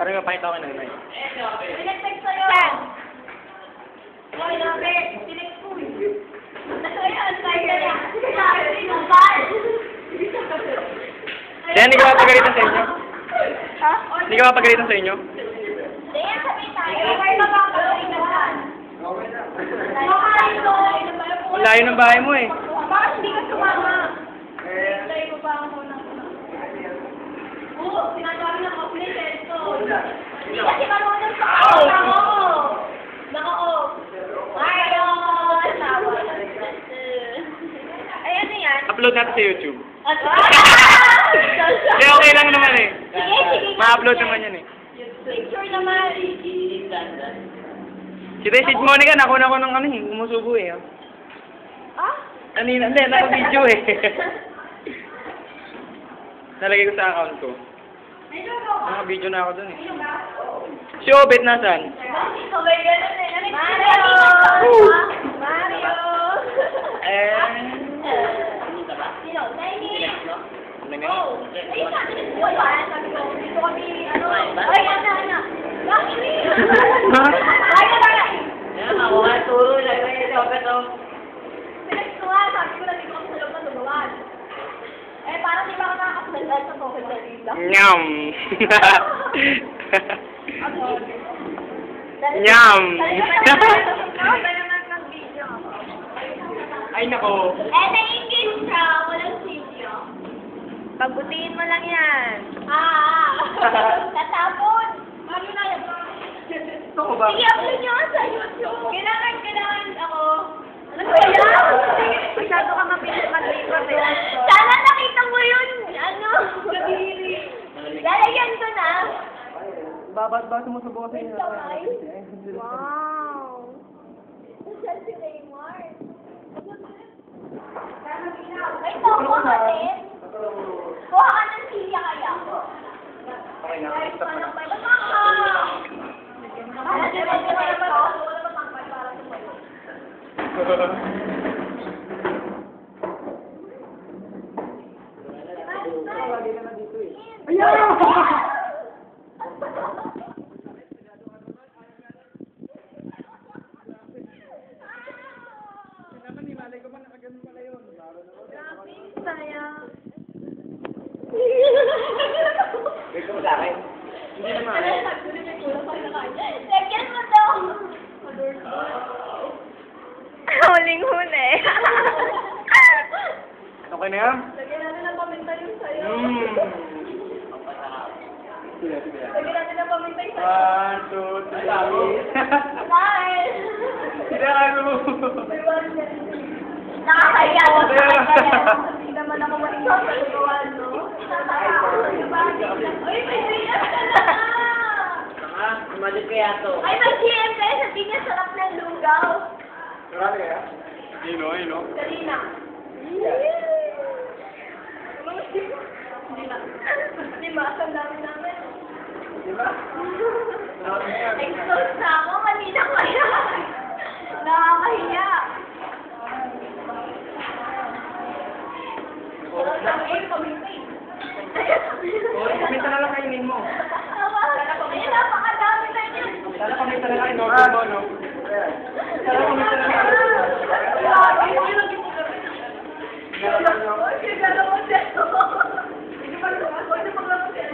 Parang mapakita ko na. Pinext sa'yo. Saan? Hoy, nabi. Pinext ko eh. Ayan, sa'yo na yan. Kaya hindi ka mapagalitan sa inyo? Ha? Hindi ka mapagalitan sa inyo? Ayan, sabihin tayo. Ay, mapapagalitan na yan. Makain mo. Ang layo ng bahay mo eh. Bakit hindi ka sumama? Tayo mo ba ako ng... Oo, sinasabi ng complete ito. Hindi kasi marunong sa ako. Naka-off. Ayun! Ay, ano yan? Upload natin sa YouTube. Ano? Kaya okay lang naman eh. Sige, sige. Ma-upload naman yan eh. Picture naman. Si Monica, nakuna ko ng ano eh. Umusubo eh. Oh. Ah? Hindi, naka-video eh. Nalagay ko sa account ko. Naka-video na ako dun eh. Si Obet nasaan? Mario! Mario! Sino? Nainis! Ano nga? Ay, sabi niyo po yan. Sabi ko, dito kami, ano? Ay, ana. Bakit? Ay, ana. Ako nga turo, lagay niya sa open, oh. Pinext ko nga, sabi ko na dito kami sa loob ng lugawan. Eh, parang di ba ako nakakasalat sa pocket na dito? Nyam! Nyam! Ay nako! Eh, na-engage siya. Walang video. Pagbutihin mo lang yan. Tatapon. Ano na yan? Ito ko ba? Sige, upload nyo sa YouTube. Kailangan ako. Ano ba yan? Masyado ka mabilis mag-lipat eh. Sana nakita mo yun. Ano? Kadiri. Lalagyan ko na. Babat mo sa bukas niya. Wow. Nasaan si Raymar? Ay, toko natin. Kuha ka ng silya kaya. Okay na. Ay, Stop sana na. ba? Sayang. Wait ko sa akin. Hindi naman. Lagyan mo to. Huling huli. Okay na yan? Lagyan natin ng paminta yung sa'yo. Lagyan natin ng paminta yung sa'yo. 1, 2, 3. Smile! Hindi ano. Nakakaya. Hindi naman ako maligay sa lugawan, no? Uy, may bilas ka na! Umalit kaya to. Ay, may GMP! Sabi niya sarap ng lugaw. Marami kaya? Yun o, yun o. Kanina. Hindi na. Hindi ba? Ang dami namin. Di ba? Exhaust na ako. Kanina pa yan. Nakakahiya. Ay, pamintay. Paminta na lang kainin mo. Ay, napakadami na yun. Sana paminta na lang in-order mo, no? Sana paminta na lang. Grabe. Ay, gano'n mo dito.